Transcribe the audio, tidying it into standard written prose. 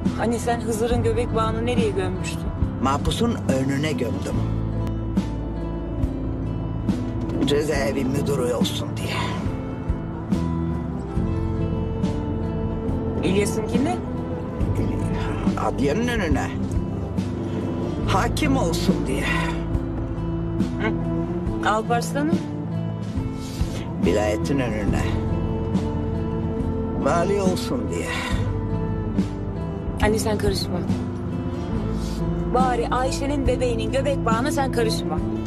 Hani sen Hızır'ın göbek bağını nereye gömmüştün? Mahpusun önüne gömdüm. Cezaevi müdürü olsun diye. İlyas'ınkine? Adliyenin önüne. Hakim olsun diye. Alparslan'ın? Vilayetin önüne. Vali olsun diye. Anne sen karışma. Bari Ayşe'nin bebeğinin göbek bağına sen karışma.